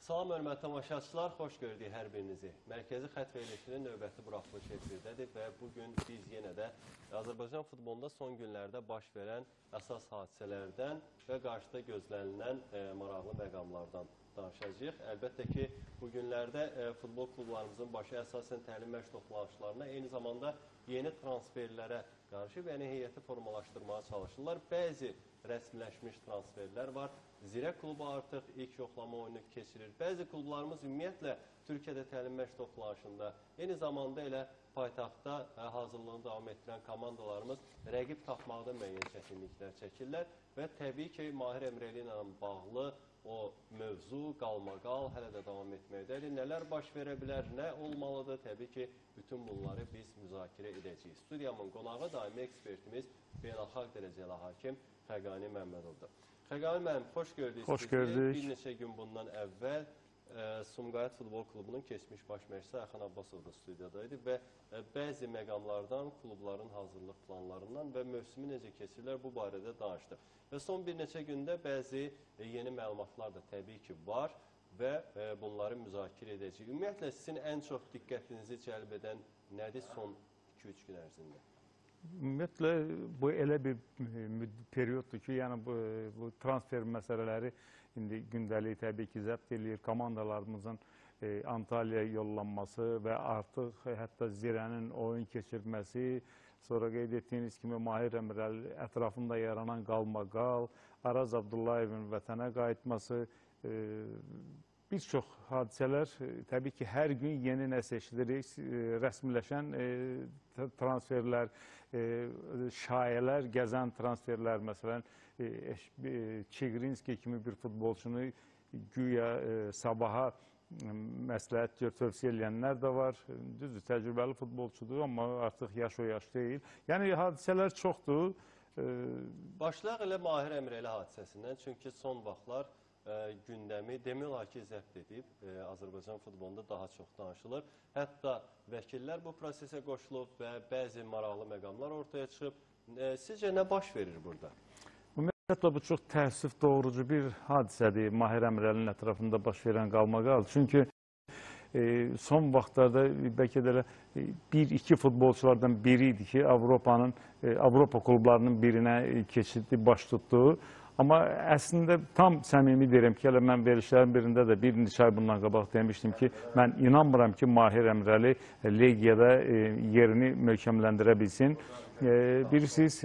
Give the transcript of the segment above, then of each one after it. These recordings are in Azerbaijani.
Salam, hörmətli tamaşaçılar, xoş gördük hər birinizi. Mərkəzi xətt verilişinin növbəti buraxılışı efirdədir və bugün biz yenə də Azərbaycan futbolunda son günlərdə baş verən əsas hadisələrdən və qarşıda gözlənilən maraqlı məqamlardan danışacağıq. Əlbəttə ki, bu günlərdə futbol klublarımızın başı əsasən təlim məşq toplanışlarına, eyni zamanda yeni transferlərə qarşı və yeni heyəti formalaşdırmağa çalışırlar. Bəzi rəsmiləşmiş transferlər var. Zirə klubu artıq ilk yoxlama oyunu keçirir. Bəzi klublarımız ümumiyyətlə Türkiyədə təlim məşq toplanışında, eyni zamanda elə paytaxtda hazırlığını davam etdirən komandalarımız rəqib tapmaqda müəyyən çətinliklər çəkirlər və təbii ki, Mahir Emreli ilə bağlı o mövzu, qalmaqal hələ də davam etməkdədir. Nələr baş verə bilər, nə olmalıdır? Təbii ki, bütün bunları biz müzakirə edəcəyik. Studiyamın qonağı daimi ekspertimiz beynəlxalq dərəcəli hakim Xəqani Məmmədovdur. Xəqani müəllim, xoş gördük. Xoş gördük. Bir neçə gün bundan əvvəl Sumqayıt Futbol Klubunun keçmiş baş məşqçisi Ayxan Abbasov da studiyadaydı və bəzi məqamlardan, klubların hazırlıq planlarından və mövsümü necə keçirlər bu barədə danışdıq. Və son bir neçə gündə bəzi yeni məlumatlar da təbii ki var və bunları müzakirə edəcəyik. Ümumiyyətlə, sizin ən çox diqqətinizi cəlb edən nədir son 2-3 gün ərzində? Ümumiyyətlə, bu elə bir perioddur ki, yəni bu transfer məsələləri indi gündəlik təbii ki, zəbt edir. Komandalarımızın Antalya'ya yollanması və artıq hətta Zirənin oyun keçirməsi, sonra qeyd etdiyiniz kimi Mahir Emreli ətrafında yaranan qalmaqal, Araz Abdullayevin vətənə qayıtması, bir çox hadisələr, təbii ki, hər gün yeni nəsə eşidirik, rəsmiləşən transferlər, şayələr, gəzən transferlər, məsələn, Çigrinski kimi bir futbolçunu güya sabaha məsləhət tövsiyə edənlər də var. Düzdür, təcrübəli futbolçudur, amma artıq yaş o yaş deyil. Yəni, hadisələr çoxdur. Başlayaq elə Mahir Emreli hadisəsindən, çünki son vaxtlar gündəmi demək olar ki, zəbt edib. Azərbaycan futbolunda daha çox danışılır. Hətta vəkillər bu prosesə qoşulub və bəzi maraqlı məqamlar ortaya çıxıb. Sizcə nə baş verir burada? Ümumiyyətlə, bu çox təəssüf doğurucu bir hadisədir Mahir Emrelinin ətrafında baş verən qalmaqal. Çünki son vaxtlarda bəlkə də bir-iki futbolçulardan biri idi ki, Avropa klublarının birinə keçidi baş tutdu. Amma əslində tam səmimi deyirəm ki, elə mən verilişlərin birində də bir neçə ay bundan qabaq demişdim ki, mən inanmıram ki, Mahir Emreli Legiyada yerini möhkəmləndirə bilsin. Bilirsiniz,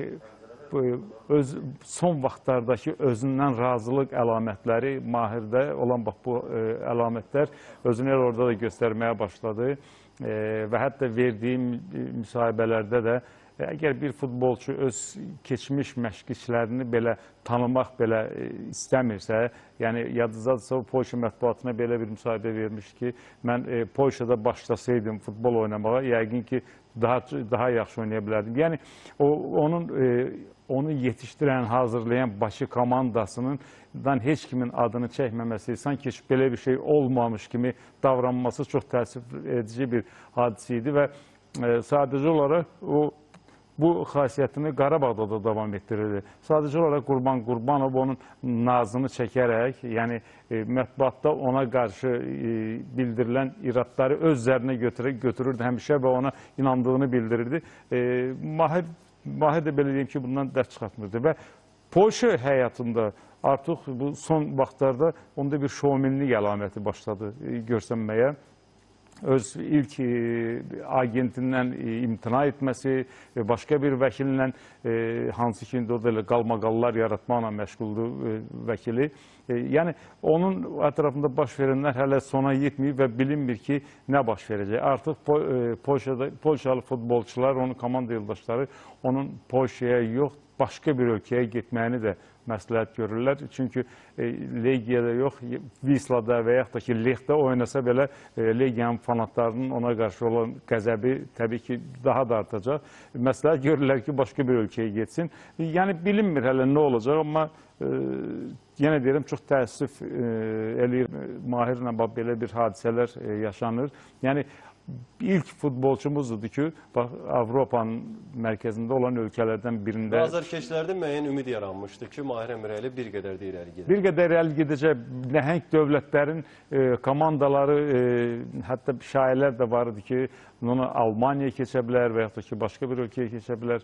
son vaxtlardakı özündən razılıq əlamətləri, Mahirdə olan bu əlamətlər özünü orada da göstərməyə başladı və hətta verdiyim müsahibələrdə də əgər bir futbolçu öz keçmiş məşqçilərini belə tanımaq belə istəmirsə, yəni yadınızdadırsa, Polşa mətbuatına belə bir müsahibə vermiş ki, mən Polşada başlasaydım futbol oynamağa, yəqin ki, daha yaxşı oynaya bilərdim. Yəni, onu yetişdirən, hazırlayan başı komandasından heç kimin adını çəkməməsi, sanki belə bir şey olmamış kimi davranması çox təəssüf edici bir hadisə idi və sadəcə olaraq bu xasiyyətini Qarabağda da davam etdirirdi. Sadəcə olaraq Qurban Qurbanov onun nazını çəkərək, yəni mətbuatda ona qarşı bildirilən iradları öz üzərinə götürürdü həmişə və ona inandığını bildirirdi. Mahir də belə deyim ki, bundan dərs çıxartmırdı və Polşa həyatında artıq bu son vaxtlarda onda bir şovmenlik əlaməti başladı görsənməyə. Öz ilk agentindən imtina etməsi, başqa bir vəkillə, hansı ki, orada qalmaqallar yaratmaqla məşğuldur vəkili. Yəni, onun ətrafında baş verənlər hələ sona yetməyib və bilinmir ki, nə baş verəcək. Artıq Polşalı futbolçular, onun komanda yoldaşları onun Polşaya yox, başqa bir ölkəyə getməyini də məsləhət görürlər. Çünki Legiyada yox, Vislada və yaxud da ki, Lexdə oynasa belə Legiyanın fanatlarının ona qarşı olan qəzəbi təbii ki, daha da artacaq. Məsləhət görürlər ki, başqa bir ölkəyə getsin. Yəni, bilinmir hələ nə olacaq, amma yenə deyirəm, çox təəssüf eləyir. Mahirlə belə bir hadisələr yaşanır. Yəni, ilk futbolçumuzdur ki, bax, Avropanın mərkəzində olan ölkələrdən birində Azərkeşlərdə müəyyən ümid yaranmışdı ki, Mahir Əmirəli bir qədər də irəli gedir. bir qədər irəli gedəcək nəhəng dövlətlərin komandaları, hətta şairlər də var idi ki, onu Almaniyaya keçə bilər və yaxud da ki, başqa bir ölkəyə keçə bilər.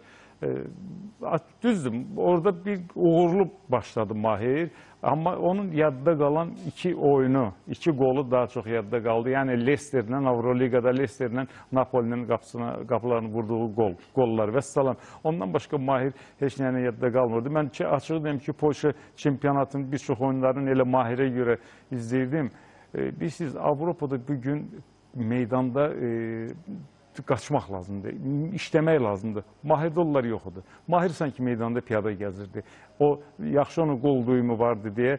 Düzdür, orada bir uğurlu başladı Mahir, amma onun yadda qalan iki oyunu, iki qolu daha çox yadda qaldı. Yəni Leicesterlə, Avroligada Leicesterlə Napolinin qapılarını vurduğu qollar və salam. Ondan başqa Mahir heç nəyinə yadda qalmırdı. Mən açıq deyim ki, Polşa çempionatının bir çox oyunlarını elə Mahirə görə izləyirdim. Bilirsiniz, Avropada bugün meydanda qaçmaq lazımdır, işləmək lazımdır. Mahirdə onlar yox idi. Mahir sanki meydanda piyada gəzirdi. O, yaxşı onun qol duyumu vardı deyə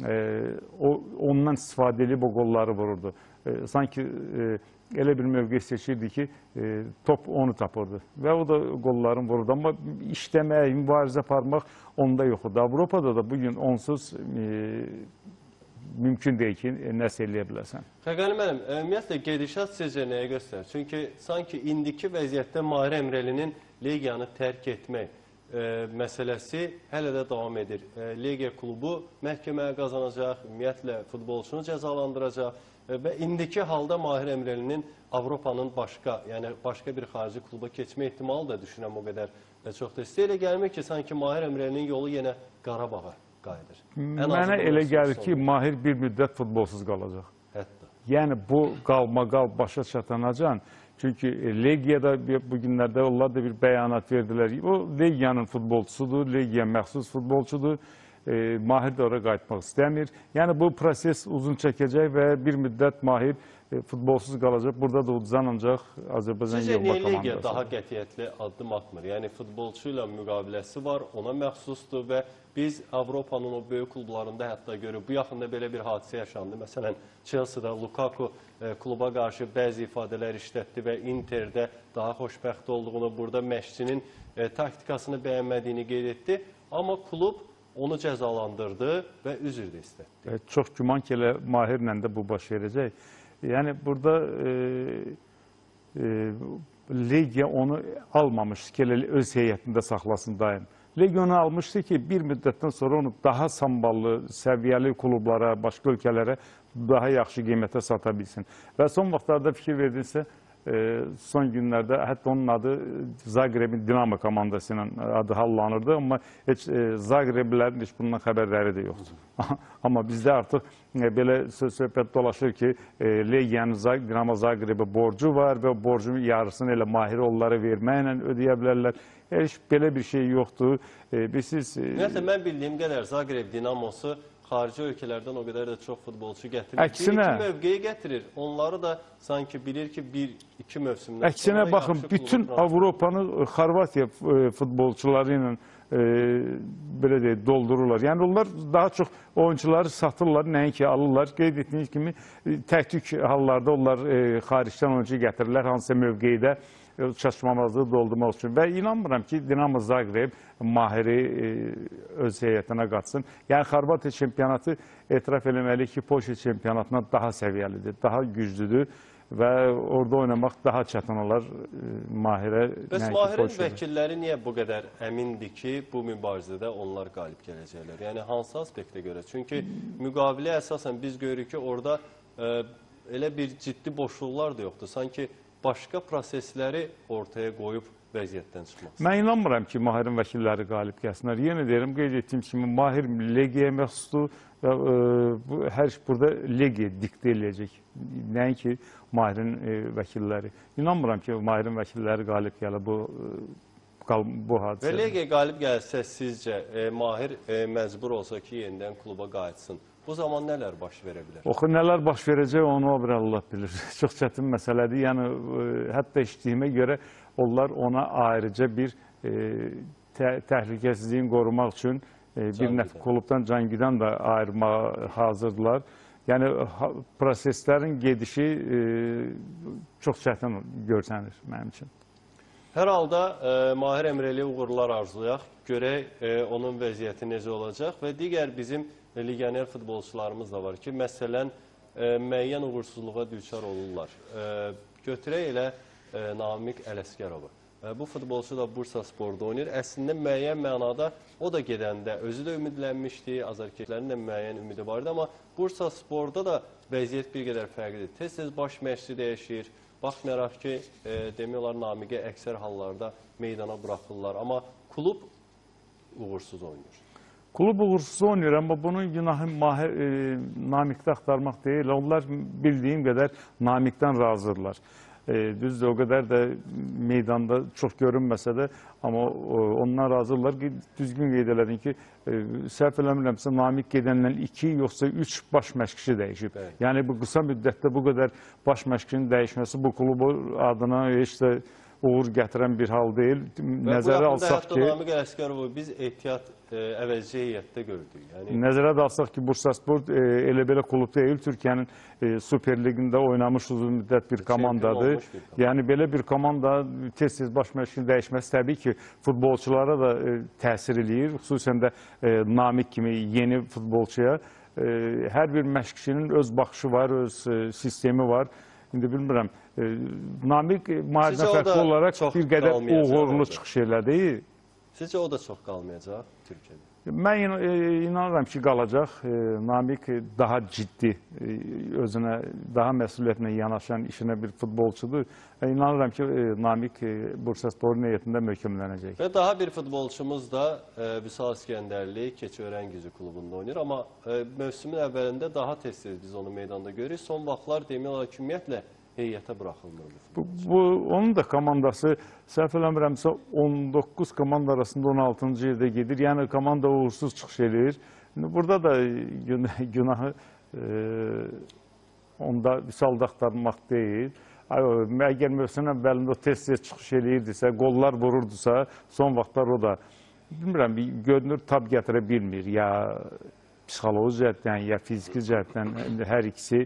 ondan istifadə edib o qolları vururdu. Sanki elə bir mövqe seçirdi ki, top onu tapırdı və o da qolların vururdu. Amma işləmək, mübarizə aparmaq onda yox idi. Avropada da bugün onsuz mümkün deyil ki, nəsə eləyə bilərsən. Xəqani müəllim, ümumiyyətlə gedişat sizcə nəyə göstərir? Çünki sanki indiki vəziyyətdə Mahir Əmirəlinin Legiyanı tərk etmək məsələsi hələ də davam edir. Legiya klubu məhkəməyə qazanacaq, ümumiyyətlə futbolçunu cəzalandıracaq və indiki halda Mahir Əmirəlinin Avropanın başqa bir xarici kluba keçmə ehtimalı da düşünəm o qədər çoxdur. Sizə elə gəlmir ki, sanki Mahir Əmirəlinin yolu yenə Qarabağa qayıdır. Mənə elə gəlir ki, Mahir bir müddət futbolsuz qalacaq. Hətta. Yəni, bu qalma-qal başa çatanacan. Çünki Legiyada bu günlərdə onlar da bir bəyanat verdilər. O, Legiyanın futbolçusudur, Legiya məxsus futbolçudur. Mahir də oraya qayıtmaq istəmir. Yəni, bu proses uzun çəkəcək və bir müddət Mahir futbolsuz qalacaq. Burada da udzan ancaq Azərbaycan yığma komandası. Sizcə, Legiya daha qətiyyətli addım atmır? Yəni, futbolçu ilə müqaviləsi var, ona məxsusdur və biz Avropanın o böyük klublarında hətta görürük. Bu yaxında belə bir hadisə yaşandı. Məsələn, Chelsea'da Lukaku kluba qarşı bəzi ifadələr işlətdi və Interdə daha xoşbəxt olduğunu, burada məşqçinin taktikasını bəyənmədiyini qeyd etdi. Amma klub onu cəzalandırdı və üzr də istətdi. Çox güman ki, elə Mahirlə də bu baş verəcək. Yəni, burada Legiya onu almamışdı ki, öz heyətində saxlasın daim. Legiya onu almışdı ki, bir müddətdən sonra onu daha samballı, səviyyəli klublara, başqa ölkələrə daha yaxşı qiymətə sata bilsin. Və son vaxtlarda fikir verdinsə, son günlərdə hətta onun adı Zagrebin Dinamo komandası ilə adı hallanırdı, amma heç Zagreblilərin heç bundan xəbərləri də yoxdur. Amma bizdə artıq belə söhbət dolaşır ki, Legiyanın Dinamo Zagrebə borcu var və borcun yarısını elə Mahir onlara verməklə ödəyə bilərlər. Heç belə bir şey yoxdur. Ümumiyyətlə, mən bildiyim qədər Zagreb Dinamosu xarici ölkələrdən o qədər də çox futbolçu gətirir. Əksinə, bir-iki mövqeyi gətirir. Onları da sanki bilir ki, bir-iki mövsümdən sonra əksinə baxın, bütün Avropanı Xorvatiya futbolçuları ilə belə deyək, doldururlar. Yəni, onlar daha çox oyuncuları satırlar, nəinki alırlar. Qeyd etdiyiniz kimi, tək-tük hallarda onlar xaricdən oyuncu gətirirlər, hansısa mövqeydə çatışmamazlığı doldurmaq üçün. Və inanmıram ki, Dinamo Zagreb Mahiri öz heyətinə qatsın. Yəni, Xorvatiya çempionatı etiraf eləməli ki, Polşa çempionatına daha səviyyəlidir, daha güclüdür və orada oynamaq daha çətin olar Mahirə. Bəs Mahirin vəkilləri niyə bu qədər əmindir ki, bu mübarizədə onlar qalib gələcəklər? Yəni, hansı aspektə görə? Çünki müqavilə əsasən biz görürük ki, orada elə bir ciddi boşluqlar da yoxdur. Sanki başqa prosesləri ortaya qoyub vəziyyətdən çıxmaq. Mən inanmıram ki, Mahirin vəkilləri qalib gəlsinlər. Yenə deyirəm, qeyd etdiyim kimi, Mahir Legiyaya məxsusdur və hər iş burada Legiya diktə eləyəcək. Nəinki Mahirin vəkilləri. İnanmıram ki, Mahirin vəkilləri qalib gəlir bu hadisədə. Və Legiya qalib gəlsə, sizcə Mahir məcbur olsa ki, yenidən kluba qayıtsın. Bu zaman nələr baş verə bilər? Oxu, nələr baş verəcək, onu o bir Allah bilir. Çox çətin məsələdir. Yəni, hətta işliyimə görə onlar ona ayrıca bir təhlükəsizliyin qorumaq üçün bir nəf klubdan, Cangidən də ayırmağa hazırdılar. Yəni, proseslərin gedişi çox çətin görsənir mənim üçün. Hər halda Mahir Əmirəliyə uğurlar arzulayaq. Görək onun vəziyyəti necə olacaq və digər bizim legioner futbolçularımız da var ki, məsələn, müəyyən uğursuzluğa düçar olurlar. Götürək elə Namiq Ələsgərovu. Bu futbolçu da Bursa Spor'da oynayır. Əslində müəyyən mənada o da gedəndə özü də ümidlənmişdi, azarkeşlərin də müəyyən ümidi vardı, amma Bursa Spor'da da vəziyyət bir qədər fərqlidir. Tez-tez baş məşqçi dəyişir. Baxmayaraq ki, demək olar Namiqə əksər hallarda meydana buraxırlar, amma klub uğursuz oynayır. Klub uğursuz oynayır, amma bunun günahı Namiqdə axtarmaq deyil. Onlar bildiyim qədər Namiqdən razıdırlar. Düzdür, o qədər də meydanda çox görünməsə də, amma ondan razıdırlar ki, düzgün qeyd elədin ki, səhv eləmirəmsə, Namiq gedəndən 2 yoxsa 3 baş məşqçi dəyişib. Evet. Yəni, bu qısa müddətdə bu qədər baş məşqçinin dəyişməsi bu klubu adına heç də uğur gətirən bir hal deyil. Nəzərə alsaq ki, Namiq Ələsgərovu biz ehtiyat əvəzci heyətdə gördük. Yəni nəzərə alsaq ki, Bursaspor elə belə klub deyil, Türkiyənin Super Ligində oynamış uzun müddət bir komandadır. Yəni belə bir komanda tez-tez baş məşqçinin dəyişməsi təbii ki, futbolçulara da təsir eləyir, xüsusən də Namiq kimi yeni futbolçuya. Hər bir məşqçinin öz baxışı var, öz sistemi var. İndi bilmirəm, Namiq müalicə fərqli olaraq bir qədər uğurlu çıxış elədi. Sizcə o da çox qalmayacaq Türkiyədə? Mən inanıram ki, qalacaq. Namiq daha ciddi, özünə daha məsuliyyətlə yanaşan işinə bir futbolçudur. İnanıram ki, Namiq Bursasporun heyətində möhkəmlənəcək. Və daha bir futbolçumuz da Vüsal İskəndərli Keçiörən Gücü klubunda oynayır. Amma mövsümün əvvəlində daha tez-tez biz onu meydanda görürük. Son vaxtlar demək olar ki, ümumiyyətlə heyətə buraxılmır bu futbolçu. Onun da komandası, səhv eləmirəmsə, 19 komanda arasında 16-cı yerdə gedir. Yəni, komanda uğursuz çıxış edir. Burada da günahı onda Vüsalda axtarmaq deyil. Əgər mövsümün əvvəlində o tez-tez çıxış eləyirdisə, qollar vururdusa, son vaxtlar o da, bilmirəm, görünür, tab gətirə bilmir. Ya psixoloji cəhətdən, ya fiziki cəhətdən hər ikisi.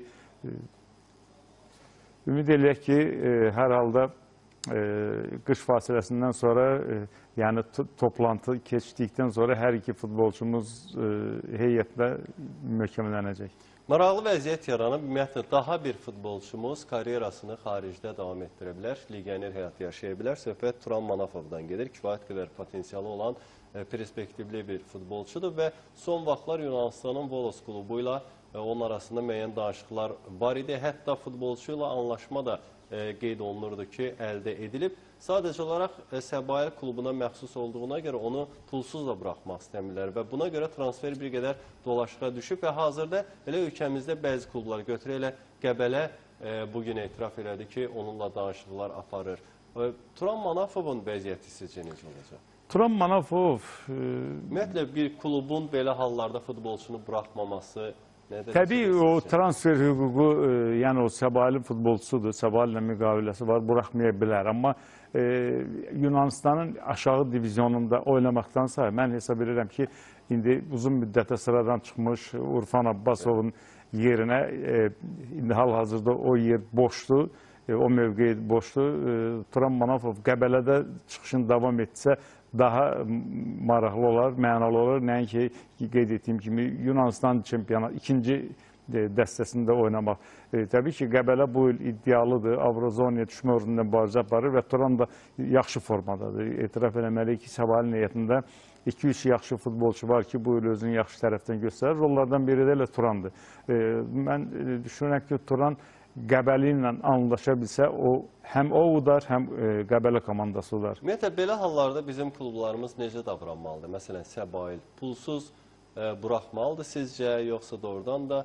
Ümid eləyək ki, hər halda qış fasiləsindən sonra, yəni toplantı keçdikdən sonra hər iki futbolçumuz heyətlə möhkəmlənəcək. Maraqlı vəziyyət yaranıb, ümumiyyətlə daha bir futbolçumuz karyerasını xaricdə davam etdirə bilər, legioner həyatı yaşaya bilər. Söhbət Turan Manafovdan gedir, kifayət qədər potensialı olan perspektivli bir futbolçudur və son vaxtlar Yunanistanın Volos klubu ilə onun arasında müəyyən danışıqlar var idi. Hətta futbolçu ilə anlaşma da qeyd olunurdu ki, əldə edilib. Sadəcə olaraq Səbail klubuna məxsus olduğuna görə onu pulsuz da buraxmaq istəmirlər və buna görə transfer bir qədər dolaşığa düşüb və hazırda elə ölkəmizdə bəzi klublar götürə elə Qəbələ bugün etiraf elədi ki, onunla danışıqlar aparır. Turan Manafovun vəziyyəti sizcə necə olacaq? Turan Manafov... Ümumiyyətlə bir klubun belə hallarda futbolçunu buraxmaması... Təbii o transfer hüququ, yəni o Səbailin futbolçusudur, Səbaillə müqaviləsi var, buraxmaya bilər. Amma Yunanistanın aşağı divizionunda oynamaqdansa mən hesab edirəm ki, indi uzun müddətə sıradan çıxmış Urfan Abbasovun yerinə, indi hal-hazırda o yer boşdur, o mövqe boşdur. Turan Manafov Qəbələdə çıxışını davam etsə, daha maraqlı olar, mənalı olar. Nəinki qeyd etdiyim kimi Yunanistan çempionatı ikinci dəstəsində oynamaq. Təbii ki, Qəbələ bu il iddialıdır, Avrozoniya düşmə uğrunda mübarizə aparır və Turan da yaxşı formadadır. Etiraf eləməliyik ki, Səbailin heyətində 2-3 yaxşı futbolçu var ki, bu il özünü yaxşı tərəfdən göstərir. Onlardan biri də elə Turandır. Mən düşünürəm ki, Turan Qəbəli ilə anlaşa bilsə, həm o udar, həm Qəbələ komandası udar. Ümumiyyətlə, belə hallarda bizim klublarımız necə davranmalıdır? Məsələn, Səbail pulsuz buraxmalıdır sizcə, yoxsa doğrudan da?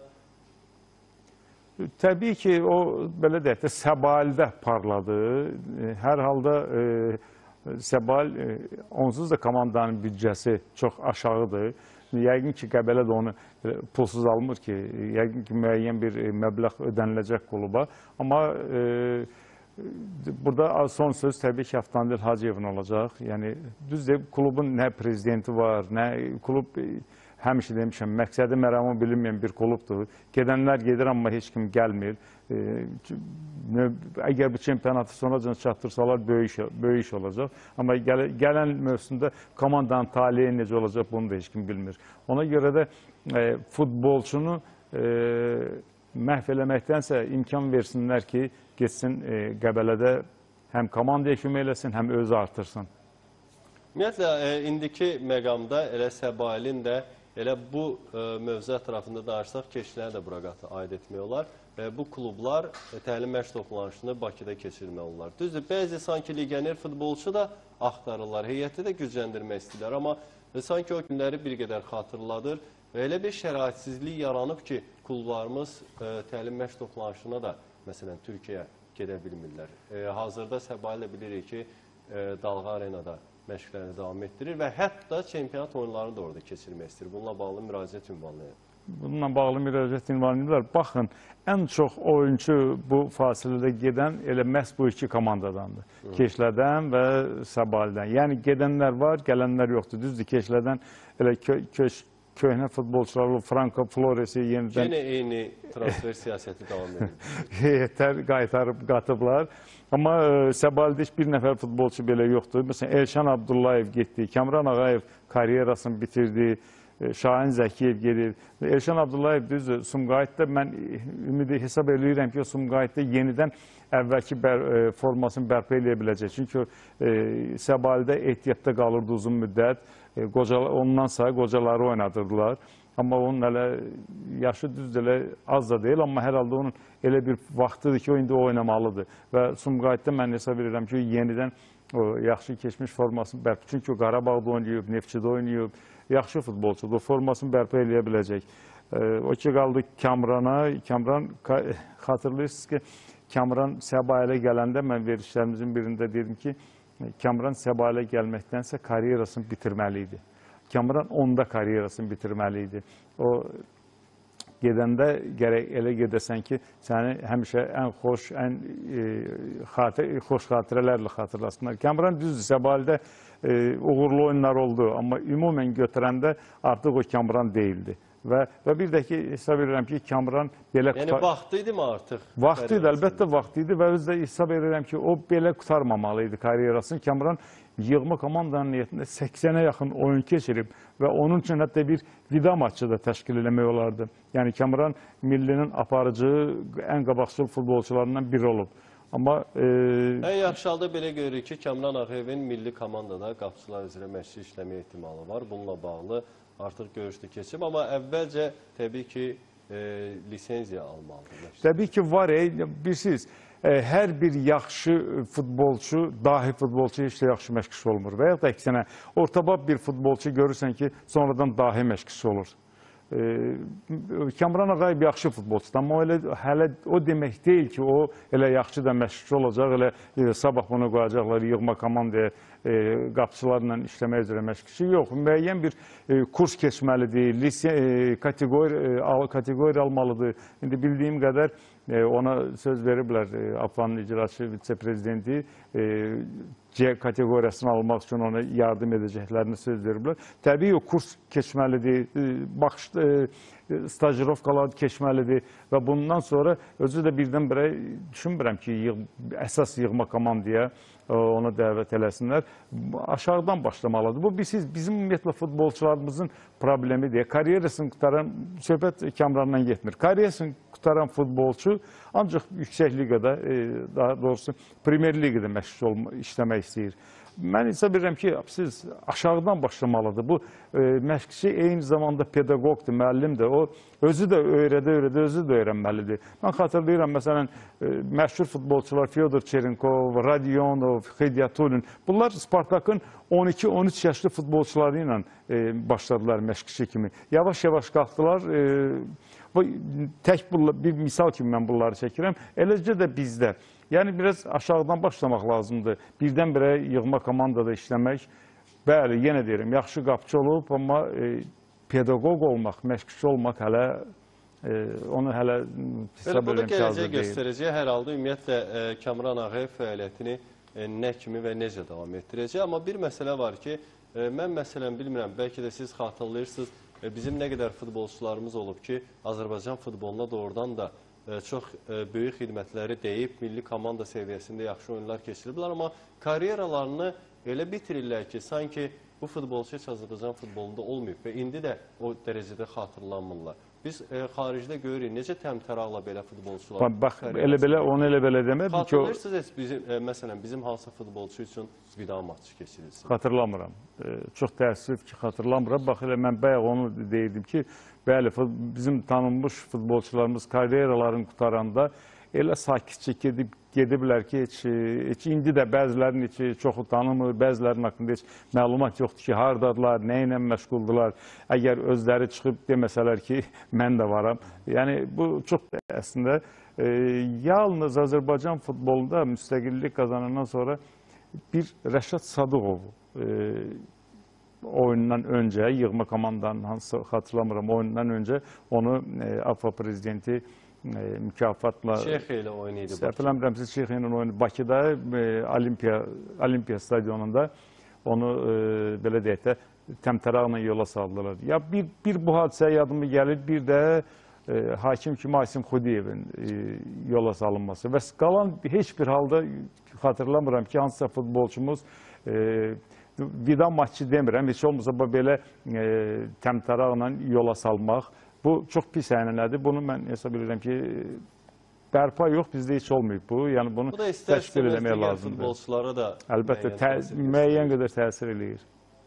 Təbii ki, o, belə deyək də, Səbaildə parladı. Hər halda Səbail, onsuz da komandanın büdcəsi çox aşağıdır. Yəqin ki, Qəbələ də onu pulsuz almır ki, yəqin ki, müəyyən bir məbləğ ödəniləcək kluba. Amma burada son söz təbii ki, Avtandil Hacıyevin olacaq. Yəni, düzdür, klubun nə prezidenti var, nə klub, həmişə demişəm, məqsədi məramı bilinməyən bir klubdur. Gedənlər gedir, amma heç kim gəlmir. Əgər bu çempionatı sonucuna çatdırsalar, böyük iş olacaq. Amma gələn mövsümdə komandanın taliyi necə olacaq, bunu da heç kim bilmir. Ona görə də futbolçunu məhv eləməkdənsə imkan versinlər ki, getsin Qəbələdə həm komandaya kömək eləsin, həm özü artırsın. Ümumiyyətlə, indiki məqamda elə Səbailin də elə bu mövzu ətrafında danışsaq, keçiləri də bura aid etmək olar. Bu klublar təlim məşq toplanışını Bakıda keçirmək olar. Düzdür, bəzi sanki legioner futbolçu da axtarırlar, heyəti də gücləndirmək istəyirlər, amma sanki o günləri bir qədər xatırladır və elə bir şəraitsizlik yaranıb ki, klublarımız təlim məşq toplanışına da, məsələn, Türkiyəyə gedə bilmirlər. Hazırda Səbaillə bilirik ki, Dalğa Arenada məşqlərini davam etdirir və hətta çempionat oyunlarını da orada keçirmək istəyir. Bununla bağlı müraciət ünvanlayır. Bununla bağlı müraciət ünvanlayırlar. Baxın, ən çox oyuncu bu fasilədə gedən elə məhz bu iki komandadandır. Keşlədən və Səbaildən. Yəni gedənlər var, gələnlər yoxdur. Düzdür, Keşlədən elə köhnə futbolçular, Franco Flores'i yenidən... Yenə eyni transfer siyasəti davam edir. Heyətlər qaytarıb qatıblar. Amma Səbaildə heç bir nəfər futbolçu belə yoxdur. Məsələn, Elşən Abdullayev getdi, Kamran Ağayev karyerasını bitirdi, Şahin Zəkiyev gedir. Elşən Abdullayev düzdür, Sumqayıtda mən ümidi hesab edirəm ki, Sumqayıtda yenidən əvvəlki formasını bərpa eləyə biləcək. Çünki Səbaildə ehtiyatda qalırdı uzun müddət. Ondan sonra qocaları oynadırdılar. Amma onun hələ yaşı düzdür, elə az da deyil, amma hər halda onun elə bir vaxtıdır ki, o indi oynamalıdır. Və Sumqayıtda mən hesab edirəm ki, yenidən o yaxşı keçmiş formasını bərpa, çünki o Qarabağda oynayıb, Neftçidə oynayıb, yaxşı futbolçudur, formasını bərpa eləyə biləcək. O ki, qaldı Kamrana. Kamran, xatırlayırsınız ki, Kamran Səbailə gələndə mən verişlərimizin birində dedim ki, Kamran Səbailə gəlməkdənsə karyerasını bitirməli idi. Kamran onda karyerasını bitirməli idi. O gedəndə gərək elə gedəsən ki, səni həmişə ən xoş, ən xoş xatirələrlə xatırlasınlar. Kamran düzdür, Səbaildə uğurlu oyunlar oldu, amma ümumən götürəndə artıq o Kamran deyildi. Və bir də ki, hesab edirəm ki, Kamran belə... Yəni, vaxtı idi mi artıq? Vaxtı idi, əlbəttə vaxtı idi və özdə hesab edirəm ki, o belə qutarmamalı idi karyerasını. Kamran yığma komandanın niyyətində 80-ə yaxın oyun keçirib və onun üçün hətta bir vida maçı da təşkil eləmək olardı. Yəni, Kamran millinin aparıcı, ən qabaqcıl futbolçularından biri olub. Amma... Ən yaxşı halda belə görürük ki, Kamran Ağayevin milli komandada qapıçılar üzrə məşqçi işləmə ehtimalı var. Bununla bağlı artıq görüşdü keçib, amma əvvəlcə təbii ki, lisenziya almalıdır. Təbii ki, var, bilirsiniz, hər bir yaxşı futbolçu, dahi futbolçu heç də yaxşı məşqçi olmur. Və ya da əksinə, ortabab bir futbolçu görürsən ki, sonradan dahi məşqçi olur. Kamran Ağayev yaxşı futbolçudur, amma hələ o demək deyil ki, o elə yaxşı da məşqçi olacaq, elə sabah bunu qoyacaqlar, yığma komandaya qapıçılarla işləmək üzrə məşqçi. Yox, müəyyən bir kurs keçməlidir, kategoriya almalıdır. İndi bildiyim qədər ona söz veriblər AFA'nın icraçı vitse-prezidenti, C kateqoriyasını almaq üçün ona yardım edəcəklərini söz veriblər. Təbii o kurs keçməlidir, stajirovkalar keçməlidir və bundan sonra özü də birdən-birə düşünmürəm ki, əsas yığma komandaya ona dəvət eləsinlər. Aşağıdan başlamalıdır. Bu, bizim ümumiyyətlə futbolçularımızın problemidir. Karyerasını qutaran, söhbət Kamrandan getmir. Karyerasını qutaran futbolçu ancaq yüksək liqada, daha doğrusu Premier Liqada məşqçi işləmək istəyir. Mən hesab edirəm ki, siz aşağıdan başlamalıdır. Bu məşqçi eyni zamanda pedaqoqdur, müəllimdir. O özü də öyrədə-öyrədə özü də öyrənməlidir. Mən xatırlayıram, məsələn, məşhur futbolçular Fyodor Çerenkov, Radionov, Xedyatulin. Bunlar Spartakın 12-13 yaşlı futbolçuları ilə başladılar məşqçi kimi. Yavaş-yavaş qalxdılar. Tək bir misal kimi mən bunları çəkirəm. Eləcə də bizdə. Yəni, biraz aşağıdan başlamaq lazımdır. Birdən-birə yığma komandada işləmək. Bəli, yenə deyirəm, yaxşı qapçı olub, amma pedaqoq olmaq, məşqçi olmaq hələ, onu hələ hesab edirəm ki, hazır deyil. Gələcək göstərəcək, hər halda ümumiyyətlə Kamran Ağayev fəaliyyətini nə kimi və necə davam etdirəcək. Amma bir məsələ var ki, mən məsələn bilmirəm, bəlkə də siz xatırlayırsınız, bizim nə qədər futbolçularımız olub ki, Azərbaycan futboluna doğrudan da çox böyük xidmətləri deyib, milli komanda səviyyəsində yaxşı oyunlar keçiriblər, amma karyeralarını elə bitirirlər ki, sanki bu futbolçu heç Azərbaycan futbolunda olmayıb və indi də o dərəcədə xatırlanmırlar. Biz xaricdə görürük, necə təmtəraqla belə futbolçular. Bax, onu elə belə demədim ki, Xatırlayırsınız, məsələn, bizim hansı futbolçu üçün vida matçı keçirilsin? Xatırlamıram. Çox təəssüf ki, xatırlamıram. Bax, elə mən bayaq onu deyirdim ki, bəli, bizim tanınmış futbolçularımız karyeralarını qutaranda elə sakitcə gediblər ki, heç indi də bəzilərinin heç çoxu tanımır, bəzilərinin haqqında heç məlumat yoxdur ki, hardadılar, nə ilə məşğuldular. Əgər özləri çıxıb deməsələr ki, mən də varam. Yəni, bu çox əslində yalnız Azərbaycan futbolunda müstəqillik qazanandan sonra bir Rəşad Sadıqov oyundan öncə, yığma komandanın hansı xatırlamıram, oyundan öncə onu AFA prezidenti mükafatla... Şeyx ilə oyun idi. Səhvləmirəmsə, Şeyx ilə oyun Bakıda, Olimpiya stadionunda onu, belə deyək də, təmtəraqla yola saldılar. Ya, bir bu hadisə yadıma gəlir, bir də hakim kimi Asim Xudiyevin yola salınması. Və qalan heç bir halda xatırlamıram ki, hansısa futbolçumuz vida matçı demirəm, heç olmasa belə təmtəraqla yola salmaq. Bu çox pis ənənədir. Bunu mən hesab edirəm ki, bərpa yox, bizdə heç olmayıb bu. Yəni, bunu təşkil eləmək lazımdır. Futbolçulara da əlbəttə, müəyyən qədər təsir eləyir.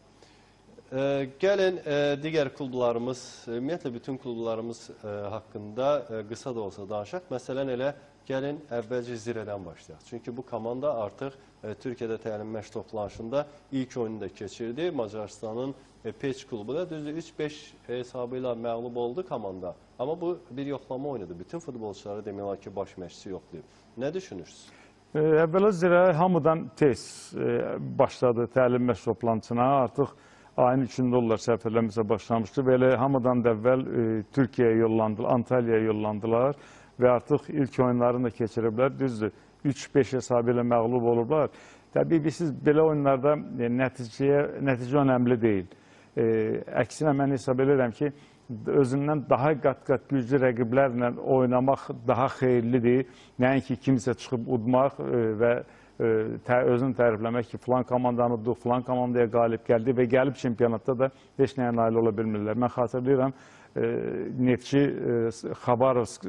Gəlin, digər klublarımız, ümumiyyətlə bütün klublarımız haqqında qısa da olsa danışaq. Məsələn, elə gəlin əvvəlcə Zirədən başlayaq. Çünki bu komanda artıq Türkiyədə təlim məşq toplanışında ilk oyunu da keçirdi. Macarıstanın Peç klubu da düzdür 3-5 hesabı ilə məğlub oldu komanda. Amma bu bir yoxlama oyunudur. Bütün futbolçuları demək olar ki, baş məşqçi yoxlayıb. Nə düşünürsünüz? Əvvəla Zirə hamıdan tez başladı təlim məşq toplantısına. Artıq ayın 3-də onlar səhv eləmirəmsə başlamışdı. Belə hamıdan da əvvəl Türkiyəyə yollandılar, Antalyaya yollandılar və artıq ilk oyunlarını da keçiriblər. Düzdür, 3-5 hesabı ilə məğlub olublar. Təbii ki, siz belə oyunlarda nəticə önəmli deyil. Əksinə mən hesab edirəm ki, özündən daha qat-qat güclü rəqiblərlə oynamaq daha xeyirlidir. Nəinki kimsə çıxıb udmaq və özünü tərifləmək ki, filan komandanı udduq, filan komandaya qalib gəldi və gəlib çempionatda da heç nəyə nail ola bilmirlər. Mən xatırlayıram, Neftçi Xabarovsk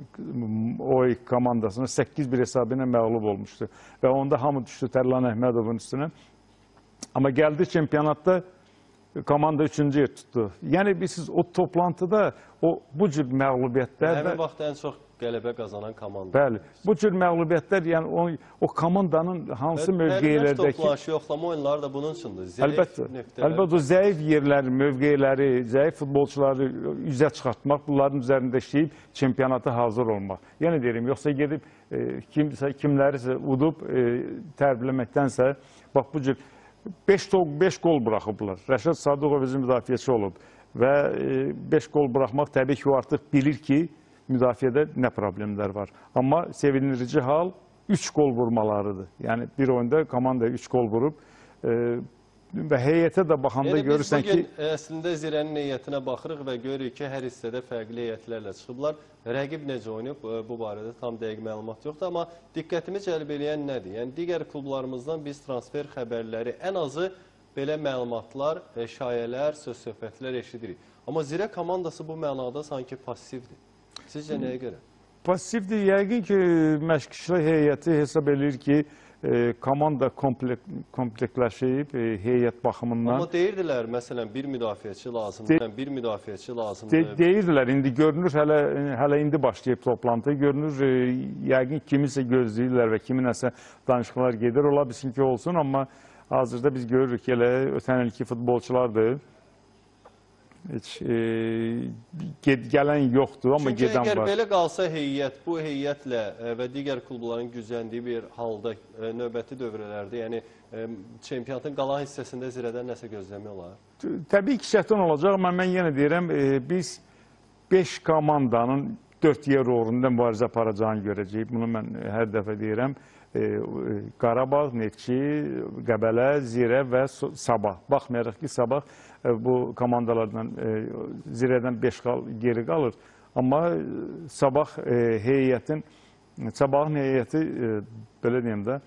oy komandasına 8-1 hesabı ilə məğlub olmuşdu. Və onda hamı düşdü Tərlan Əhmədovun üstünə. Amma gəldi çempionatda komanda 3-cü yer tutdu. Yəni, siz o toplantıda bu cür məğlubiyyətlər... Həmin vaxt ən çox qələbə qazanan komanda. Bəli, bu cür məğlubiyyətlər, yəni o komandanın hansı mövqeyilərdəki... Təlim toplaşı, yoxlama oyunları da bunun üçündür. Əlbəttə, o zəif yerləri, mövqeyiləri, zəif futbolçuları üzə çıxartmaq, bunların üzərində işləyib çempionata hazır olmaq. Yəni deyirəm, yoxsa gedib kimlərisə udub tərifləməkdənsə, bax bu cür 5 qol buraxıblar. Rəşad Sadıqov bizim müdafiəçi olub və 5 qol buraxmaq təbii ki, o artıq bilir ki, müdafiədə nə problemlər var. Amma sevindirici hal 3 qol vurmalarıdır. Yəni, bir oyunda komanda 3 qol vurub və heyətə də baxanda görürsən ki... Biz bugün əslində Zirənin heyətinə baxırıq və görürük ki, hər hissədə fərqli heyətlərlə çıxıblar. Rəqib necə oynayıb, bu barədə tam dəqiq məlumat yoxdur. Amma diqqətimi cəlb eləyən nədir? Yəni, digər klublarımızdan biz transfer xəbərləri, ən azı belə məlumatlar, şayələr, söz-söhbətlər eşidirik. Amma Zirə komandası bu mənada sanki passivdir. Sizcə nəyə görə? Passivdir. Yəqin ki, məşqçilər heyəti hesab edir ki, komanda komplektləşib heyət baxımından. Amma deyirdilər, məsələn, bir müdafiəçi lazımdır, bir müdafiəçi lazımdır. Deyirdilər, indi görünür, hələ indi başlayıb toplantı, görünür, yəqin kimisə gözləyirlər və kiminəsə danışıqlar gedir, ola bilsin ki, olsun, amma hazırda biz görürük ki, elə ötən ilki futbolçulardır. Heç gələn yoxdur, amma gedən var. Çünki əgər belə qalsa heyət, bu heyətlə və digər klubların gücləndiyi bir halda növbəti dövrələrdə, yəni çempionatın qalan hissəsində Zirədən nəsə gözləmək olar? Təbii ki, çətin olacaq, amma mən yenə deyirəm, biz 5 komandanın 4 yer uğrunda mübarizə aparacağını görəcəyik. Bunu mən hər dəfə deyirəm. Qarabağ, Neftçi, Qəbələ, Zirə və Sabah. Baxmayaraq ki, Sabah bu komandalardan Zirədən 5 geri qalır. Amma Sabahın heyəti, belə deyim də,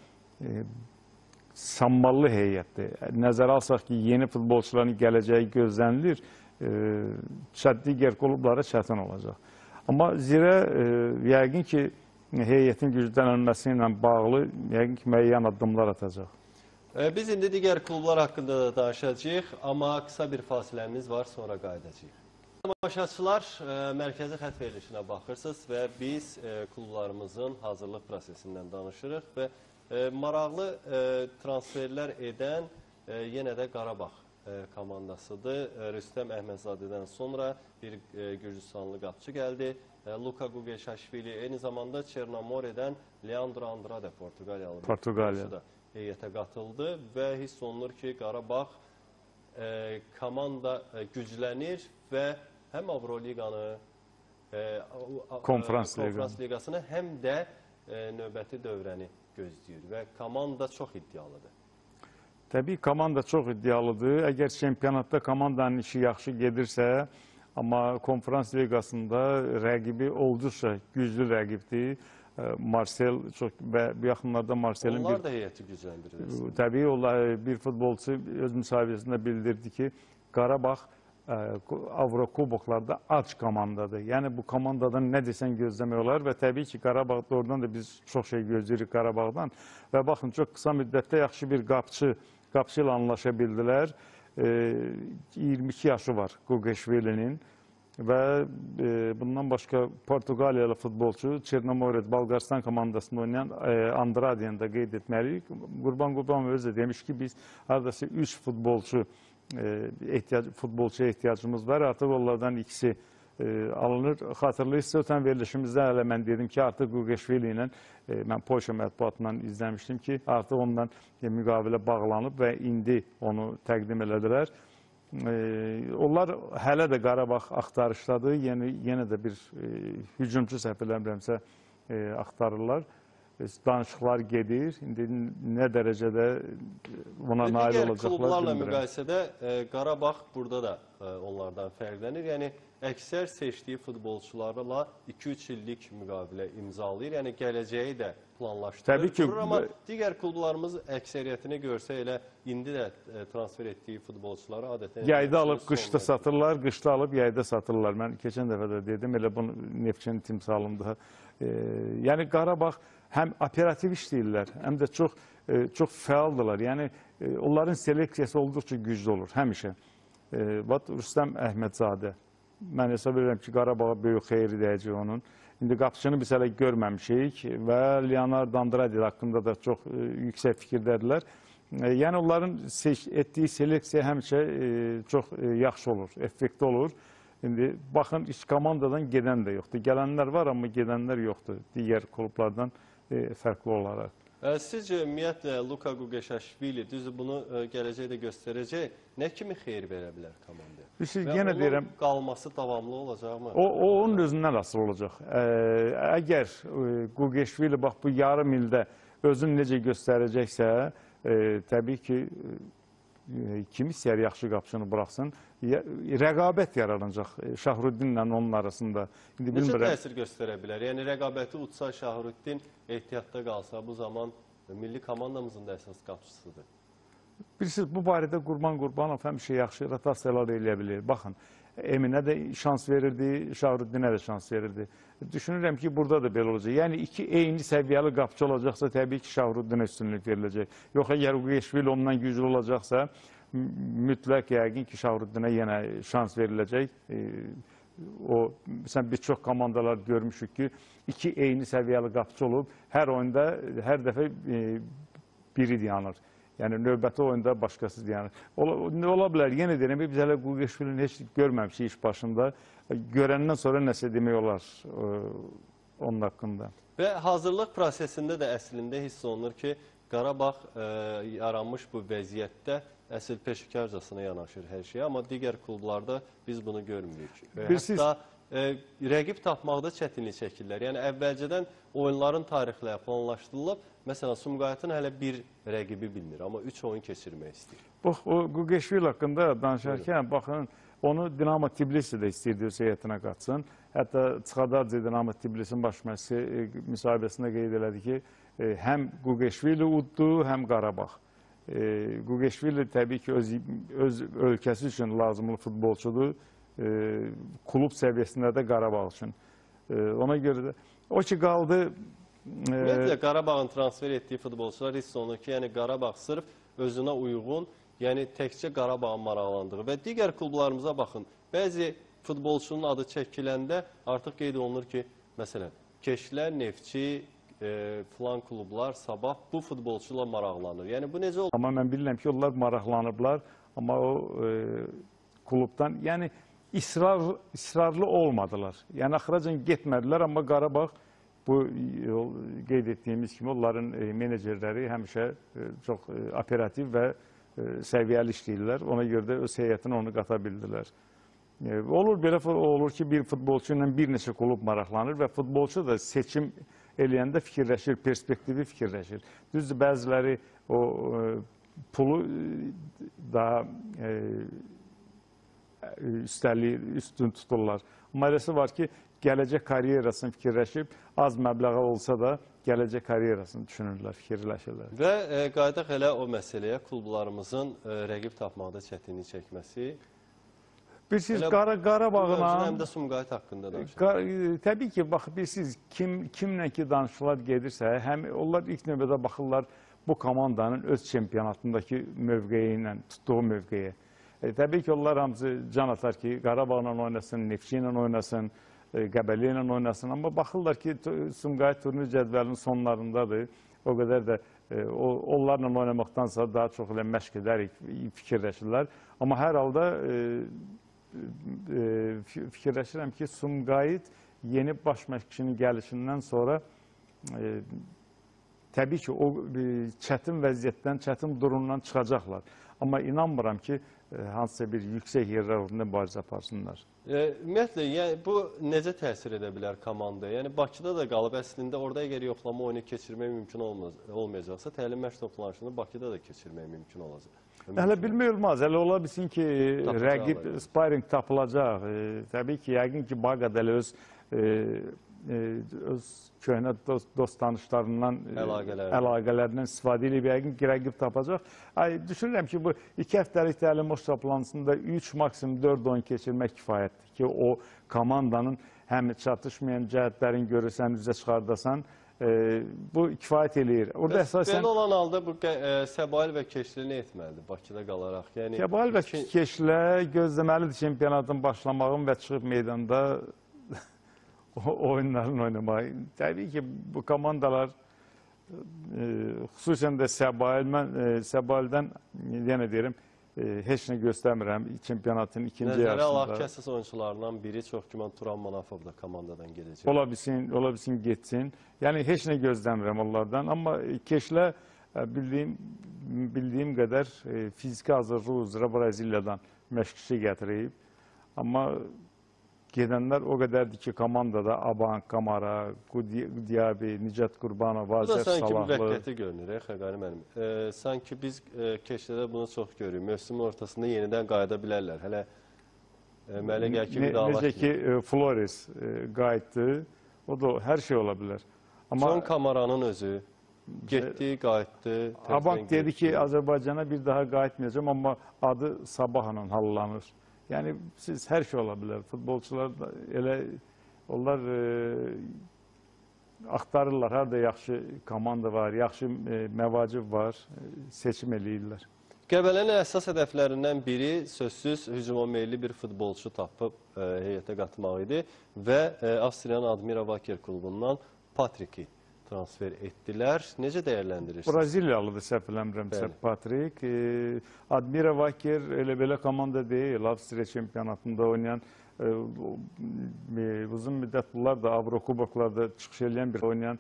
sammallı heyətdir. Nəzərə alsaq ki, yeni futbolçuların gələcəyi gözlənilir. digər klublara çətin olacaq. Amma Zirə yəqin ki, heyətin güclənilməsi ilə bağlı yəqin ki, müəyyən addımlar atacaq. Biz indi digər klublar haqqında da danışacağıq, amma qısa bir fasiləmiz var, sonra qayıdacağıq. Tamaşaçılar, mərkəzi xətt verilişinə baxırsınız və biz klublarımızın hazırlıq prosesindən danışırıq və maraqlı transferlər edən yenə də Qarabağ komandasıdır. Rüstəm Əhmədzadədən sonra bir Gürcüstanlı qapçı gəldi. Luka Qugeşaşvili, eyni zamanda Çernomore'dən Leandro Andrade, Portuqaliyalı da heyətə qatıldı və hiss olunur ki, Qarabağ komanda güclənir və həm Avroliqanı, Konferans Liqasını, həm də növbəti dövrəni gözləyir və komanda çox iddialıdır. Təbii komanda çox iddialıdır. Əgər çempionatda komandanın işi yaxşı gedirsə, amma Konferans Liqasında rəqibi olduqca güclü rəqibdir. Marsel və bu yaxınlarda Marselin onlar da heyəti gücləndirir. Təbii bir futbolçu öz müsahibəsində bildirdi ki, Qarabağ Avrokuboklarda ac komandadır. Yəni bu komandadan nə desən gözləmək olar və təbii ki, Qarabağda oradan da biz çox şey gözləyirik Qarabağdan və baxın, çox qısa müddətdə yaxşı bir qapçı ilə anlaşa bildilər. 22 yaşı var Qugeşvilinin və bundan başqa Portuqaliyalı futbolçu Çernomore Balqaristan komandasında oynayan Andrade'ni də qeyd etməliyik. Qurban Qurbanov özü də demiş ki, biz haradasa 3 futbolçuya ehtiyacımız var. Artıq onlardan ikisi alınır. Xatırlayırsınız, ötən verilişimizdə hələ mən dedim ki, artıq Qugeşvili ilə mən Polşa mətbuatından izləmişdim ki, artıq ondan müqavilə bağlanıb və indi onu təqdim elədilər. Onlar hələ də Qarabağ axtarışdadır. Yenə də bir hücumçu səhv eləmirəmsə axtarırlar. Danışıqlar gedir. İndi nə dərəcədə buna nail olacaqlar? Digər klublarla müqayisədə Qarabağ burada da onlardan fərqlənir. Yəni, əksər seçdiyi futbolçularla 2-3 illik müqavilə imzalayır. Yəni, gələcəyi də planlaşdırır. Amma digər klublarımız əksəriyyətini görsə elə indi də transfer etdiyi futbolçuları adətən... Yayda alıb, qışda satırlar, qışda alıb, yayda satırlar. Mən keçən dəfə də dedim, elə bunu Neftçinin timsalımda. Yəni, Qarabağ həm operativ işləyirlər, həm də çox fəaldırlar. Yəni, onların seleksiyası olduqca güclü olur, həmişə. Rüstəm Əhmədzadə, mən hesab edirəm ki, Qarabağa böyük xeyri dəyəcək onun. İndi qapıçını biz hələ görməmişik və Leonardo Andrade haqqında da çox yüksək fikirdədirlər. Yəni, onların etdiyi seleksiya həmişə çox yaxşı olur, effekti olur. İndi baxın, iç komandadan gedən də yoxdur. Gələnlər var, amma gedənlər yoxdur digər klublardan fərqli olaraq. Sizcə, ümumiyyətlə, Luka Qugeşaşvili, düzdür, bunu gələcəkdə göstərəcək, nə kimi xeyir verə bilər komandaya? Və onun qalması davamlı olacaqmı? O, onun özündən asılı olacaq. Əgər Qugeşvili bax, bu yarım ildə özünü necə göstərəcəksə, təbii ki, kim istəyər yaxşı qapıçını buraxsın, rəqabət yaranacaq Şahrüddinlə onun arasında. Necə təsir göstərə bilər? Yəni, rəqabəti utsa Şahrüddin ehtiyatda qalsa, bu zaman milli komandamızın da əsas qapıçısıdır. Bilirsiniz, bu barədə Qurban Qurbanov həmişə yaxşı rotasiyalar eləyə bilir. Baxın, Eminə də şans verirdi, Şahrüddinə də şans verirdi. Düşünürəm ki, burada da belə olacaq. Yəni, iki eyni səviyyəli qapıcı olacaqsa, təbii ki, Şahrüddinə üstünlük veriləcək. Yox, əgər Qugeşvili ondan güclü olacaqsa, mütləq yəqin ki, Şahrüddinə yenə şans veriləcək. Məsələn, bir çox komandalar görmüşük ki, iki eyni səviyyəli qapıcı olub, hər oyunda, hər dəfə biri dayanır. Yəni, növbəti oyunda başqası dayanır. Ola bilər, yenə deyirəm, biz hələ Qugeşvilini heç görməmişik iş başında. Görəndən sonra nəsə demək olar onun haqqında. Və hazırlıq prosesində də əslində hiss olunur ki, Qarabağ yaranmış bu vəziyyətdə əsl peşəkarcasına yanaşır hər şeyə, amma digər klublarda biz bunu görmürük. Hətta rəqib tapmaqda çətinlik çəkirlər. Yəni, əvvəlcədən oyunların tarixləri planlaşdırılıb, məsələn, Sumqayıtın hələ bir rəqibi bilmir, amma 3 oyun keçirmək istəyir. Bax, o Qugeşvili haqqında danışarkən, baxın, onu Dinamo Tbilisi də istəyirdi, öz heyətinə qatsın. Hətta Çıxadarcı Dinamo Tbilisin baş müsahibəsində qeyd elədi ki, həm Qugeşvili uddu, həm Qarabağ. Ququeshvili təbii ki öz ölkəsi üçün lazımlı futbolçudur. Klub səviyyəsində də Qarabağ üçün. Ona görə də o ki qaldı. Ümumiyyətlə Qarabağın transfer etdiyi futbolçular hiss olunur ki, yəni Qarabağ sırf özünə uyğun, yəni təkcə Qarabağın maraqlandığı və digər klublarımıza baxın. Bəzi futbolçunun adı çəkiləndə artıq qeyd olunur ki, məsələn, Keşlər, Neftçi, filan klublar, Sabah bu futbolçuyla maraqlanır. Yəni bu necə olur? Amma mən bilirəm ki, onlar maraqlanıblar, amma o klubdan, yəni israrlı olmadılar. Yəni axıracan getmədilər, amma Qarabağ bu qeyd etdiyimiz kimi onların menecerləri həmişə çox operativ və səviyyəli işləyirlər. Ona görə də öz heyətinə onu qata bildilər. Olur, belə olur ki, bir futbolçu ilə bir neçə klub maraqlanır və futbolçu da seçim eləyəndə fikirləşir, perspektivi fikirləşir. Düzdür, bəziləri o pulu daha üstün tuturlar. Amma eləsi var ki, gələcək karyerasını fikirləşib, az məbləğə olsa da gələcək karyerasını düşünürlər, fikirləşirlər. Və qayıdaq elə o məsələyə, klublarımızın rəqib tapmaqda çətinlik çəkməsi. Bilirsiniz, Qarabağla... Həm də Sumqayıt haqqında danışır. Təbii ki, bilirsiniz, kimlə ki danışıqlar gedirsə, həm onlar ilk növbədə baxırlar bu komandanın öz çempionatındakı mövqeyi ilə, tutduğu mövqeyə. Təbii ki, onlar hamısı can atar ki, Qarabağla oynasın, Neftçi ilə oynasın, Qəbələ ilə oynasın. Amma baxırlar ki, Sumqayıt turnir cədvəlinin sonlarındadır. O qədər də onlarla oynamaqdansa daha çox elə məşq edərik, fikirləşirlər. Amma hər halda fikirləşirəm ki, Sumqayıt yeni baş məşqçinin gəlişindən sonra təbii ki, o çətin vəziyyətdən, çətin durumdan çıxacaqlar. Amma inanmıram ki, hansısa bir yüksək yerlər uğrunda mübarizə aparsınlar. Ümumiyyətlə, yəni, bu necə təsir edə bilər komandaya? Yəni, Bakıda da qalıb, əslində orada əgər yoxlama oyunu keçirmək mümkün olmayacaqsa, təlim məşq toplanışını Bakıda da keçirmək mümkün olacaq. Hələ bilmək olmaz. Hələ ola bilsin ki, rəqib sparring tapılacaq. Təbii ki, yəqin ki, Bağdəli öz köhnə dost tanışlarından, əlaqələrindən istifadə edib, yəqin ki, rəqib tapacaq. Düşünürəm ki, bu 2 həftəlik təlim məşq toplantısında 3, maksimum 4 oyun keçirmək kifayətdir ki, o komandanın həm çatışmayan cəhətlərini görürsən, üzə çıxardasan, bu kifayət eləyir. Belə olan halda bu Səbail və Keşli nə etməlidir Bakıda qalaraq? Səbail və Keşlə gözləməlidir çempionatın başlamağın və çıxıb meydanda oyunların oynamağı. Təbii ki, bu komandalar, xüsusən də Səbail, mən Səbaildən, yenə deyirəm, heç nə göstərmirəm çempionatın ikinci yarısında. Nəzərə alaq ki, əsas oyuncularından biri çox güman Turan Manafov da komandadan gedəcək. Ola bilsin, getsin. Yəni, heç nə gözləmirəm onlardan. Amma Keşlə bildiyim qədər fiziki hazırlıq üzrə Braziliyadan məşqçi gətirib. Amma gedənlər o qədərdir ki, komandada Aban, Kamara, Qudiabi, Nicat Qurbanov, Vazir Salahlı... Bu da sanki müvəqqəti görünür, Xəqani müəllim. Sanki biz Keşlədə bunu çox görürük. Mövsümün ortasında yenidən qayıda bilərlər. Hələ mənə gəl ki, bir dağlar necə ki, Flores qayıtdı, o da hər şey ola bilər. Son Kamaranın özü getdi, qayıtdı. Aban dedi ki, Azərbaycana bir daha qayıtmayacağım, amma adı Sabahla hallanır. Yəni, siz hər şey ola bilər. Futbolçular da elə, onlar axtarırlar, harada yaxşı komanda var, yaxşı məvacib var, seçim eləyirlər. Qəbələnin əsas hədəflərindən biri sözsüz hücuma meyilli bir futbolçu tapıb heyətə qatmaq idi və Avstriyanın Admira Wacker klubundan Patriki transfer etdilər. Necə dəyərləndirirsiniz? Braziliyalıdır, səhv eləmirəmsə Patrik. Admira Wacker elə belə komanda deyil. Avstriya çempionatında oynayan, uzun müddət bunlar da Avrokuboklarda çıxış edən bir oynayan,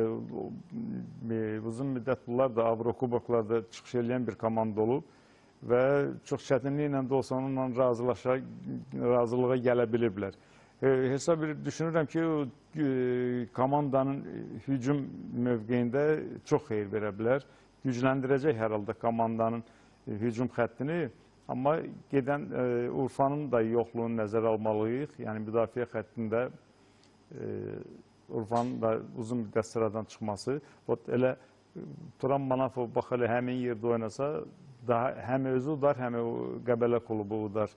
uzun müddət bunlar da Avrokuboklarda çıxış edən bir komanda olub və çox çətinliklə də olsa onunla razılığa gələ biliblər. Hesab düşünürəm ki, komandanın hücum mövqeyində çox xeyir verə bilər. Gücləndirəcək hər halda komandanın hücum xəttini. Amma gedən Urfanın da yoxluğunu nəzərə almalıyıq. Yəni, müdafiə xəttində Urfanın da uzun müddət sıradan çıxması. Elə Turan Manafov bax elə həmin yerdə oynasa, daha həm özü udar, həm o Qəbələ klubu udar.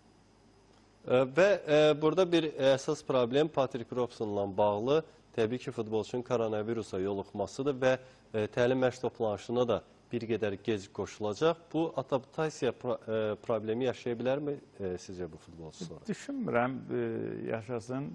Və burada bir əsas problem Patrick Robsonla bağlı təbii ki, futbolçunun koronavirusa yoluxmasıdır və təlim məşq toplanışına da bir qədər gec qoşulacaq. Bu adaptasiya problemi yaşaya bilərmi sizcə bu futbolçu sonra? Düşünmürəm yaşasın.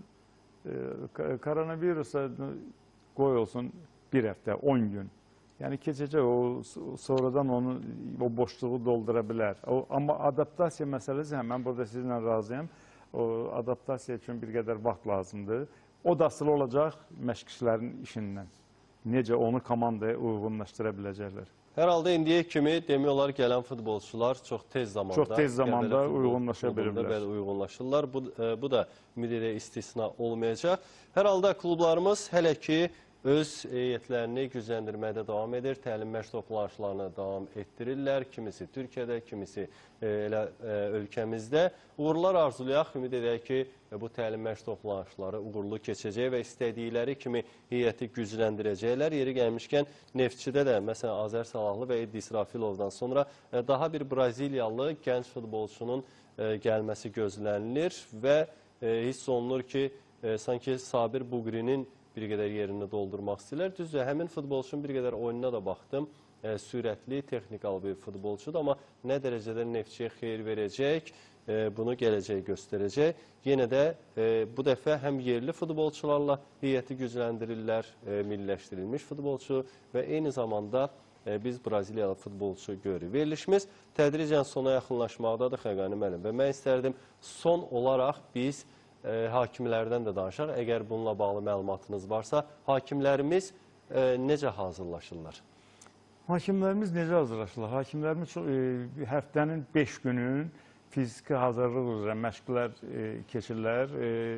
Koronavirusa qoy olsun bir həftə, 10 gün. Yəni keçəcək, o sonradan onu, o boşluğu doldura bilər. Amma adaptasiya məsələsi, mən burada sizinlə razıyam. O adaptasiya üçün bir qədər vaxt lazımdır. O da asılı olacaq məşqçilərin işindən. Necə onu komandaya uyğunlaşdıra biləcəklər. Hər halda indiyə kimi demək olar gələn futbolçular çox tez zamanda uyğunlaşa bilirlər. Uyğunlaşırlar. Bu da ümid edək istisna olmayacaq. Hər halda klublarımız hələ ki öz heyətlərini gücləndirməkdə davam edir. Təlim məşq toplanışlarını davam etdirirlər. Kimisi Türkiyədə, kimisi elə ölkəmizdə. Uğurlar arzulayaq. Ümid edək ki, bu təlim məşq toplanışları uğurlu keçəcək və istədikləri kimi heyəti gücləndirəcəklər. Yeri gəlmişkən Neftçidə də, məsələn, Azər Salahlı və Edi İsrafilovdan sonra daha bir Braziliyalı gənc futbolçunun gəlməsi gözlənilir və hiss olunur ki, sanki Sabir Buqrinin bir qədər yerini doldurmaq istəyirlər. Düzdür, həmin futbolçunun bir qədər oyununa da baxdım. Sürətli, texnikal bir futbolçudur, amma nə dərəcədə Neftçiyə xeyir verəcək, bunu gələcək göstərəcək. Yenə də bu dəfə həm yerli futbolçularla heyəti gücləndirirlər, milliləşdirilmiş futbolçu və eyni zamanda biz Braziliyalı futbolçu görürük. Verilişimiz tədricən sona yaxınlaşmaqdadır Xəqani müəllim və mən istərdim son olaraq biz hakimlərdən də danışaq. Əgər bununla bağlı məlumatınız varsa, hakimlərimiz necə hazırlaşırlar? Hakimlərimiz necə hazırlaşırlar? Hakimlərimiz həftənin 5 günün fiziki hazırlıq üzrə məşqlər keçirlər,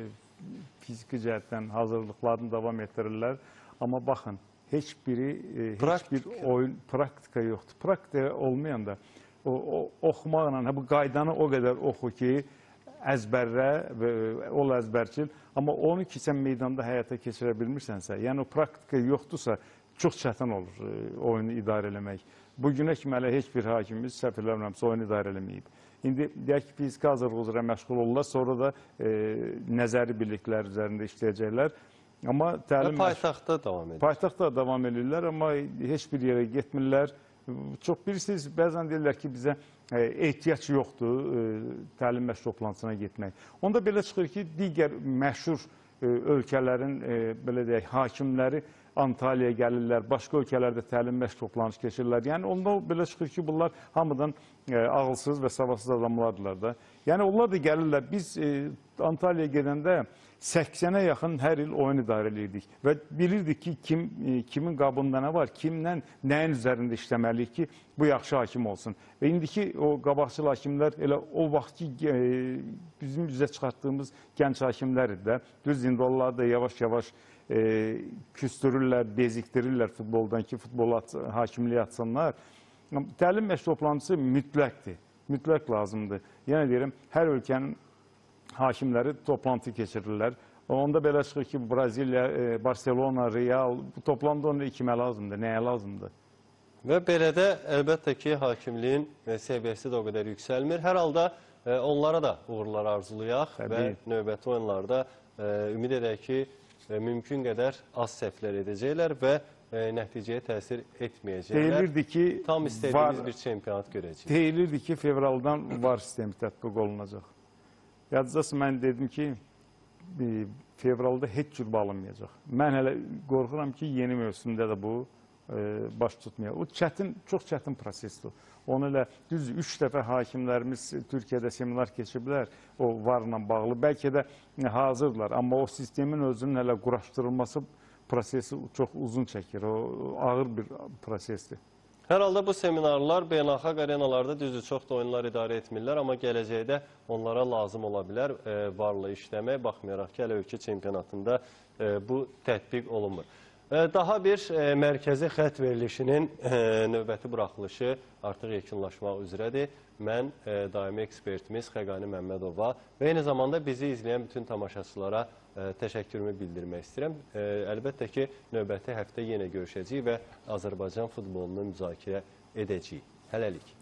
fiziki cəhətdən hazırlıqlarını davam etdirirlər. Amma baxın, heç bir oyun, praktika yoxdur. Praktika olmayanda oxumaqla, bu qaydanı o qədər oxu ki, əzbərlə, ol əzbərçil, amma onu ki, sən meydanda həyata keçirə bilmirsənsə, yəni o praktika yoxdursa, çox çətin olur oyunu idarə eləmək. Bugünə kimi hələ heç bir hakimimiz səhv eləmirəmsə oyunu idarə eləməyib. İndi deyək ki, fiziki hazırlıq üzrə məşğul olurlar, sonra da nəzəri birliklər üzərində işləyəcəklər. Amma paytaxtda davam edir. Paytaxtda davam edirlər, amma heç bir yerə getmirlər. Çox bilirsiniz, bəzən deyirlər ki, bizə ehtiyac yoxdur təlim məşq toplantısına getmək. Onda belə çıxır ki, digər məşhur ölkələrin belə deyək, hakimləri Antalyaya gəlirlər, başqa ölkələrdə təlim məşq toplanışı keçirirlər. Yəni, onda belə çıxır ki, bunlar hamıdan ağılsız və savadsız adamlardırlar da. Yəni, onlar da gəlirlər. Biz Antalyaya gedəndə 80-ə yaxın hər il oyun idarə edirdik və bilirdik ki, kimin qabında nə var, kimlə nəyin üzərində işləməliyik ki, bu yaxşı hakim olsun. Və indiki o qabaqçıl hakimlər elə o vaxt ki, bizim üzə çıxartdığımız gənc hakimləridir də. Düz indi onlar da yavaş-yavaş küstürürlər, bezikdirirlər futboldan ki, futbola hakimliyi atsınlar. Təlim məşq toplantısı mütləqdir, mütləq lazımdır. Yəni deyirəm, hər ölkənin hakimləri toplantı keçirirlər. Onda belə çıxır ki, Braziliya, Barcelona, Real, bu toplantı onda kimə lazımdır, nəyə lazımdır? Və belə də əlbəttə ki, hakimliyin səviyyəsi də o qədər yüksəlmir. Hər halda onlara da uğurlar arzulayaq və növbəti oyunlarda ümid edək ki, mümkün qədər az səhvlər edəcəklər və nəticəyə təsir etməyəcəklər. Tam istədiyimiz bir çempionat görəcəyik. Deyilirdi ki, fevraldan VAR sistemi tətbiq olunacaq. Yadınızdasın, mən dedim ki, fevralda heç cür alınmayacaq. Mən hələ qorxuram ki, yeni mövsümdə də bu baş tutmayacaq. O çətin, çox çətin prosesdir. Onu elə düz 3 dəfə hakimlərimiz Türkiyədə seminar keçiblər o VAR-la bağlı. Bəlkə də hazırdılar, amma o sistemin özünün hələ quraşdırılması prosesi çox uzun çəkir. O ağır bir prosesdir. Hər halda bu seminarlar beynəlxalq arenalarda düzdür, çox da oyunlar idarə etmirlər, amma gələcəkdə onlara lazım ola bilər VAR-la işləmək, baxmayaraq ki, hələ ölkə çempionatında bu tətbiq olunmur. Daha bir mərkəzi xətt verilişinin növbəti buraxılışı artıq yekunlaşmaq üzrədir. Mən daimi ekspertimiz Xəqani Məmmədova və eyni zamanda bizi izləyən bütün tamaşaçılara təşəkkürümü bildirmək istəyirəm. Əlbəttə ki, növbəti həftə yenə görüşəcəyik və Azərbaycan futbolunu müzakirə edəcəyik. Hələlik.